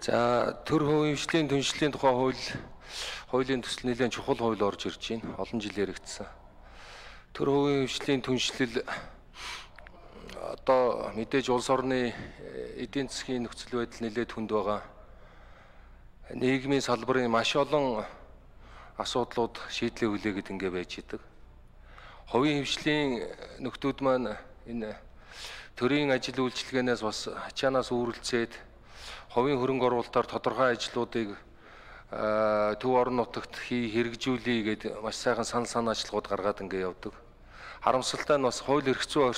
За төр хувийн түншлэлийн тухай хуулийн төсөл нэлээд чухал хууль орж ирж байна. Олон жил яригдсан. Төр хувийн түншлэл одоо мэдээж улс орны эдийн засгийн нөхцөл байдал нэлээд хүнд байгаа. Нийгмийн салбарын маш олон асуудлууд шийдлээ хүлээгээд ингэ байж идэг. Хувийн хвшлийн нөхдүүд маань энэ төрийн ажил үйлчилгээнээс бас ачаанаас үүрэлцээд хувийн хөрөнгө оруулалтаар тодорхой ажлуудыг төв орон нутагт хэрэгжүүлэе гэд маш сайхан санал ажиллагууд гаргаад ингэ явдаг. Харамсалтай нь бас хууль эрх зүйн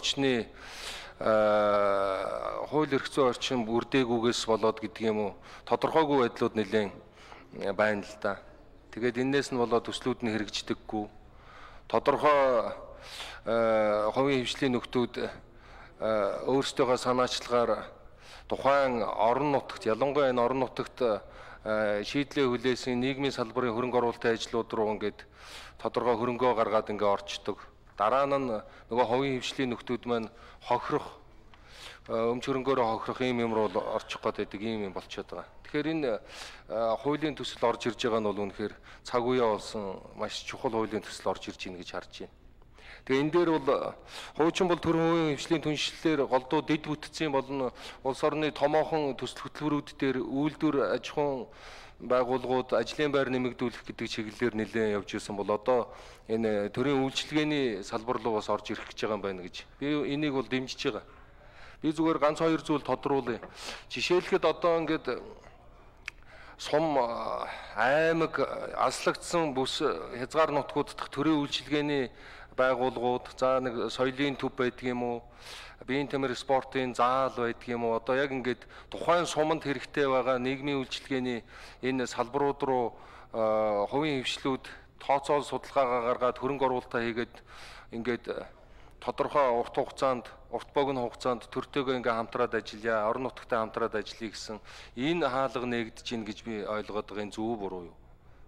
орчин бүрдээгүйгээс болоод гэдэг юм уу тодорхойгүй байдлууд нэлээд байна л да. Тэгээд энээс нь болоод төслүүд нь хэрэгждэггүй. Тодорхой хувийн хвшлийн нөхдүүд өөрсдийнхөө санаачлагаар тухайн орон нутагт ялангуяа энэ орон нутагт шийдлээ хүлээсэн нийгмийн салбарын хөрөнгө оруулалтын ажлууд руу ингээд тодорхой хөрөнгөө гаргаад ингээ орчдөг. Дараа нь нөгөө хувийн хвшлийн нөхдүүд маань хохирох өмч хөрөнгөөрөө хохирох юм руу орчих гээд ийм юм болчиход байгаа. Тэгэхээр энэ хуулийн төсөл орж ирж байгаа нь бол үнэхээр цаг үеэ болсон маш чухал хуулийн төсөл орж ирж байна гэж харж байна. Тэгээ энэ дээр бол хуучин бол төр хувийн хвшлийн түншлэлээр голдуу дэд бүтцийн болон улс орны томоохон төсөл хөтөлбөрүүд дээр үйлдвэр аж ахуйн байгууллагууд ажлын байр нэмэгдүүлэх гэдэг чиглэлээр нэлээд явж ирсэн бол одоо энэ төрийн үйлчилгээний салбар руу бас орж ирэх гэж байгаа юм байна гэж би энийг бол дэмжиж байгаа. Би зүгээр ганц хоёр зүйл тодруулъя. Жишээлхэд одоо ингээд сум аймаг аслагдсан бүс хязгаар нутгууд дахь төрийн үйлчилгээний байгууллагууд за нэг соёлын төв байдаг юм уу биеийн тамир спортын заал байдаг юм уу одоо яг ингээд тухайн суманд хэрэгтэй байгаа нийгмийн үйлчилгээний энэ салбарууд руу хувийн хвшлүүд тооцоол судалгаагаа гаргаад хөрөнгө оруулалтаа хийгээд ингээд тодорхой урт богино хугацаанд төртөөгөө ингээ хамтраад ажиллая орон нутагтай хамтраад ажиллая гэсэн энэ хаалга нэгдэж гин гэж би ойлгоод байгаа энэ зөв буруу юу?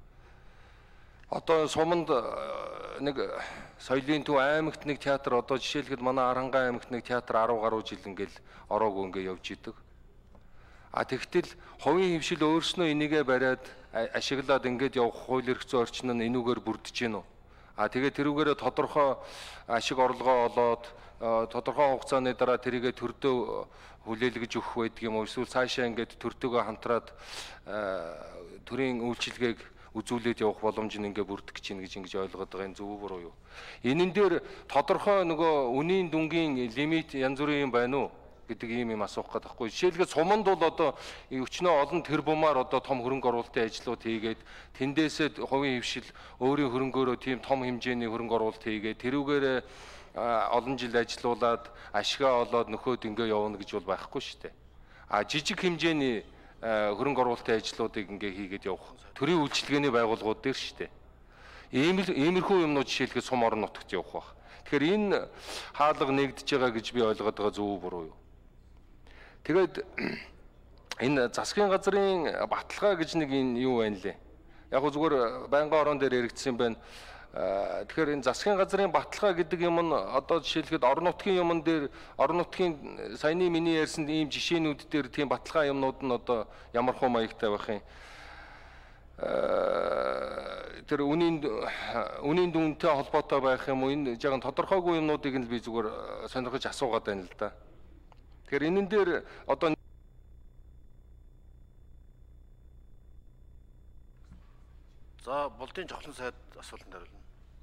Одоо суманд нэг соёлын төв аймагт нэг театр одоо жишээлхэд манай Арангаан аймагт нэг театр 10 гаруй жил ингээл ороогүй ингээ явж идэг. Тэгтэл хувийн хвшил өөрснөө энийгээ бариад ашиглаад ингээд явах хууль эрх зүйн орчин нь энүүгээр бүрдэж гин үү? Тэгээд тэрүүгээрээ тодорхой ашиг орлогоо олоод тодорхой хугацааны дараа тэрийгэ төрдөө хүлээлгэж өгөх байдаг юм уу? Эсвэл цаашаа ингээд төрдөгөө хамтраад төрийн үйлчилгээг үзүүлээд явах боломж нь ингээ бүрдэх гэж ойлгоод байгаа энэ зөв буруу юу? Энэн дээр тодорхой нөгөө үнийн дүнгийн лимит янз бүрийн юм байна уу гэдэг ийм юм асуух гээд байхгүй. Жишээлбэл суманд бол одоо өчнөө олон тэрбумаар одоо том хөрөнгө оруулалтын ажлууд хийгээд тэндээсээ хувийн хвшил өөрийн хөрөнгөөрөө тийм том хэмжээний хөрөнгө оруулалт хийгээд тэрүүгээрээ олон жил ажиллаулаад ашигаа олоод нөхөд ингээ явна гэж бол байхгүй шүү дээ. Жижиг хэмжээний хөрөнгө оруулалтын ажлуудыг ингээ хийгээд явах төрийн үйлчилгээний байгууллагууд дээр шүү дээ. Иймэрхүү юмнууд жишээлхэд сум орон нутагт явах байх. Тэгэхээр энэ хаалга нэгдэж байгаа гэж би ойлгоод байгаа зөв буруу юу? Тэгээд энэ засгийн газрын баталгаа гэж нэг энэ юу байна лээ. Яг гоо зүгээр байнгын орон дээр яригдсан байна. Тэгэхээр энэ засгийн газрын баталгаа гэдэг юм нь одоо жишээлхэд орон нутгийн юмн дээр орон нутгийн саяны миний ярьсан ийм жишээнүүд дээр тийм баталгаа юмнууд нь одоо ямар хөө маягтай байх юм. Тэр үнийн дүнтэй холбоотой байх юм уу энэ жаахан тодорхойгүй юмнуудыг нь би зүгээр сонирхож асуугаад байна л да. Тэгэхээр энэн дээр одоо за болдын жавхлан сайд асуултанд хариулна.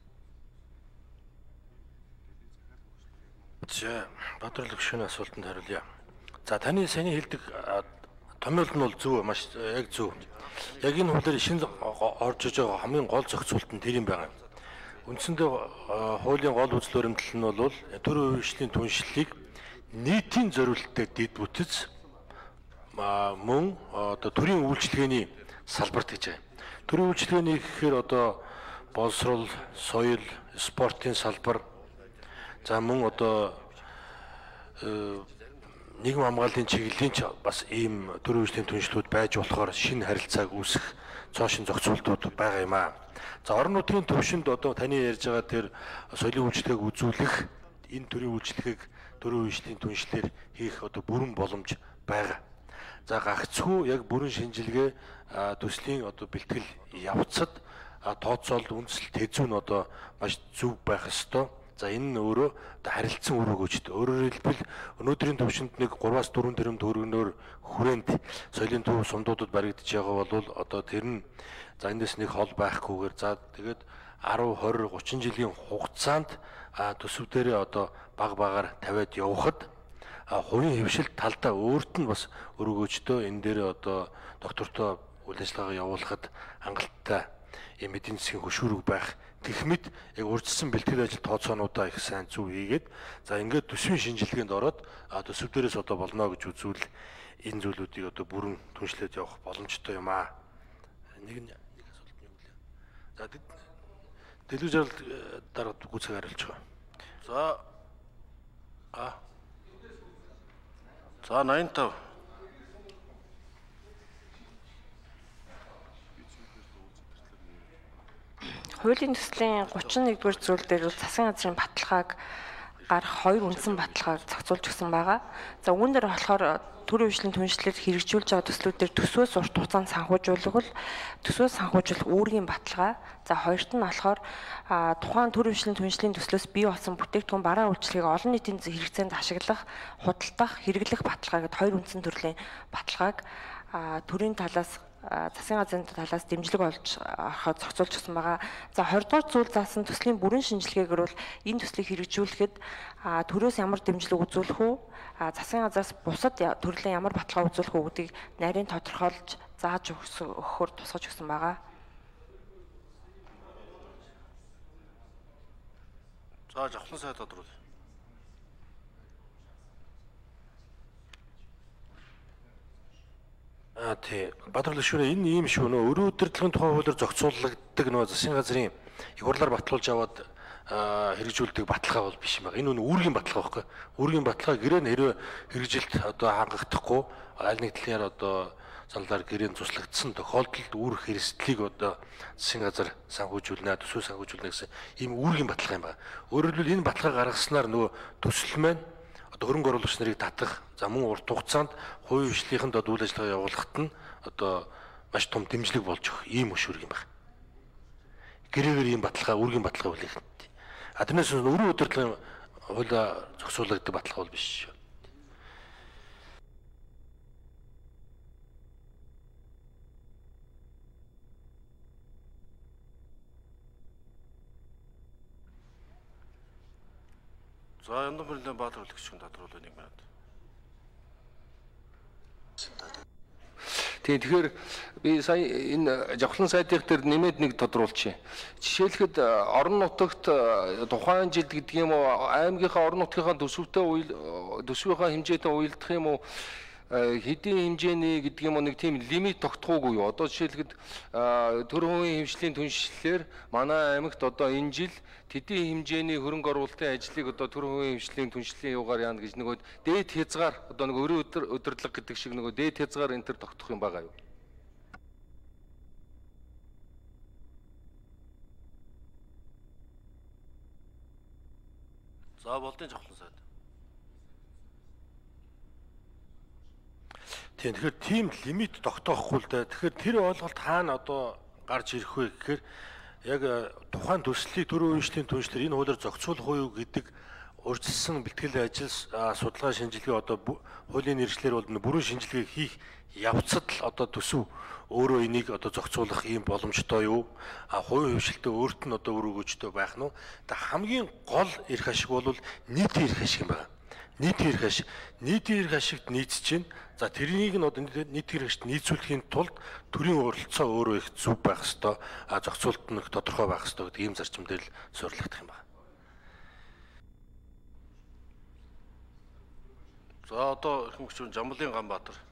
За бодрол гүшүүний асуултанд хариулъя. За таны саяны хэлдэг томьёолт нь бол зөв маш яг зөв. Яг энэ хуулиар шинэ орж иж байгаа хамгийн гол зохицуулт нь тэр юм байна. Үндсэндээ хуулийн гол үзэл баримтлал нь бол төр хувийн хвшлийн түншлэлийг нийтийн зориулалттай дэд бүтц мөн одоо төрийн үйлчилгээний салбарт гэж байна. Төрийн үйлчилгээний гэхээр одоо боловсрол, соёл, спортын салбар за мөн одоо нийгэм хамгааллын чиглэлийн ч бас ийм төрийн үйлчлийн түншлүүд байж болохоор шинэ харилцааг үүсгэх цоошин зохицуултууд байгаа юм аа. За орон нутгийн төвшөнд одоо таны ярьж байгаа тэр соёлын үйлчлэгийг үзүүлэх энэ төрийн үйлчлэгийг төрийн үйлчлийн түншлэлээр хийх одоо бүрэн боломж байгаа. За гагцхүү яг бүрэн шинжилгээ төслийн одоо бэлтгэл явцад тооцоолт үндэслэл тэзүү нь одоо маш зөв байх ёстой. За энэ нь өөрөө одоо харилцан үр өгөөжтэй. Өөрөөр хэлбэл өнөөдрийн төвшөнд нэг 3-аас 4 тэрбум төгрөгнөөр хүрээнд соёлын төв сумдуудад баригдаж байгаа бол одоо тэр нь за эндээс нэг хол байхгүйгээр за тэгээд 10, 20, 30 жилийн хугацаанд төсөв дээрээ одоо баг багаар тавиад явхад хувийн хөвшилт талдаа өөрт нь бас өргөөжтэй энэ дээр одоо доктортой үйл ажиллагаа явуулахад хангалттай юм эдийн засгийн хөшүүрэг байх гэх мэт яг урьдчилсан бэлтгэл ажил тооцоонуудаа их сайн зөв хийгээд за ингээд төсвийн шинжилгээнд ороод төсөв дээрээс одоо болно гэж үзвэл энэ зүйлүүдийг одоо бүрэн түншлээд явах боломжтой юм аа. Нэг асуулт нь юу вэ? За телевизээр дараа гүцэг хариулж байгаа. За 85. Хуулийн төслийн 31-р зүйл дээр засгийн газрын баталгааг гарах 2 үндсэн баталгааг зохицуулж өгсөн байгаа. За үүн дээр болохоор төрийн хөгжлийн түншлэлээр хэрэгжүүлж байгаа төслүүдээр төсвөөс урт хугацаанд санхүүжүүлэх үүргийн баталгаа. За хоёрт нь болохоор тухайн төрийн хөгжлийн түншлийн төслөөс бий болсон бүтээгдэхүүн бараа үйлчлэгийг олон нийтийн хэрэгцээнд ашиглах, худалдах, хэрэглэх баталгаа гэдэг 2 үндсэн төрлийн баталгааг төрийн талаас засгийн газрын талаас дэмжлэг олж авахд зохицуулж өгсөн байгаа. За 20 дугаар зүйл заасан төслийн бүрэн шинжилгээгээр бол энэ төслийг хэрэгжүүлэхэд төрөөс ямар дэмжлэг үзүүлэх үү? Засгийн газраас бусад төрлийн ямар баталгаа үзүүлэх үү гэдгийг нарийн тодорхойлж зааж өгөхөөр тусгаж өгсөн байгаа. За жавхлан сайд тодруулъя. Тий. Баатар гүшүүрээ энэ ийм шүү нөө өрөө удирдлагын тухай хуулиар зохицуулагддаг нөө засгийн газрын их хурлаар батлуулж аваад хэрэгжүүлдэг баталгаа бол биш юм байна. Энэ үүргийн баталгаа байхгүй. Үүргийн баталгаа гэрээ нэрээ хэрэгжилт одоо хангахдахгүй аль нэг талаар одоо занлаар гэрээнд туслагдсан тохиолдолд үүрэх хэрэгслийг одоо засгийн газар санхүүжүүлнэ, төсөө санхүүжүүлнэ гэсэн ийм үүргийн баталгаа юм байна. Өөрөөр хэлбэл энэ баталгаа гаргаснаар нөгөө төсөл маань одоо хөрөнгө оруулагч нарыг татах, за мөн урт хугацаанд хувийн хвшлийнхэнд одоо үйл ажиллагаа явуулахад нь одоо маш том дэмжлэг болж өгөх ийм өшүүрэг юм байна. Гэрээгээр ийм баталгаа, үүргийн баталгаа үлээх. Тэрнээс өрөө удирдлагын хуулиар зохицуулагддаг баталгаа бол биш. За Яндан Бэрлэн Баатар үлгчийн тодруулах 1 минут. Тэгэхээр би сая энэ жавхлан сайдын дээр нэмээд нэг тодруулчих. Жишээлхэд орон нутагт тухайн жилд гэдэг юм уу аймгийнхаа орон нутгийнхаа төсвийнхаа хэмжээтэй уялдах юм уу хэдийн хэмжээний гэдэг юм уу нэг тийм лимит тогтохоогүй юу? Одоо жишээлхэд төр хувийн хвшлийн түншлэлээр манай аймагт одоо энэ жил тэдний хэмжээний хөрөнгө оруулалтын ажлыг одоо төр хувийн хвшлийн түншлийн юугаар яана гэж нөгөө дээд хязгаар одоо нэг өрөө удирдлага гэдэг шиг нөгөө дээд хязгаар энэ төр тогтох юм байгаа юу? За болдын жавхлан сайд. Тэгэхээр тийм лимит тогтоохгүй л да. Тэгэхээр тэр ойлголт хаана одоо гарч ирэх вэ гэхээр яг тухайн төслийг төрийн хөгжлийн түншлэр энэ хуулиар зохицуулах уу гэдэг урьдчилсан бэлтгэл ажил судалгаа шинжилгээ одоо хуулийн нэршлэр бол бүрэн шинжилгээ хийх явцад л одоо төсөв өөрөө энийг одоо зохицуулах ийм боломжтой юу? Хувийн хвшилтээ өөрт нь одоо үр өгөөжтэй байх нь. Хамгийн гол эрх ашиг бол нийтийн эрх ашиг юм байна. Нийтийн эрх ашигт нийцж чинь за тэрнийг нь одоо нийтийн эрх ашигт нийцүүлэхийн тулд төрийн оролцоо өөрөө их зөв байх ёстой, зохицуулт нь тодорхой байх ёстой гэдэг ийм зарчим дээр л суурилагдах юм байна. За одоо их мөчүүн Жамблын Ганбаатар.